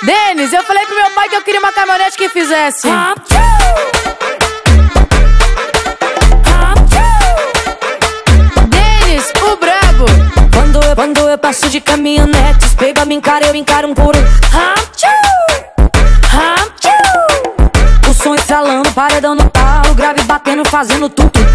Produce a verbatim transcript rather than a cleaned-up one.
Denis, eu falei pro meu pai que eu queria uma caminhonete que fizesse Denis, o brabo. Quando eu, quando eu passo de caminhonete, os peiba me encara, eu encaro um puro o som estralando, paredão no talo, grave batendo, fazendo tudo.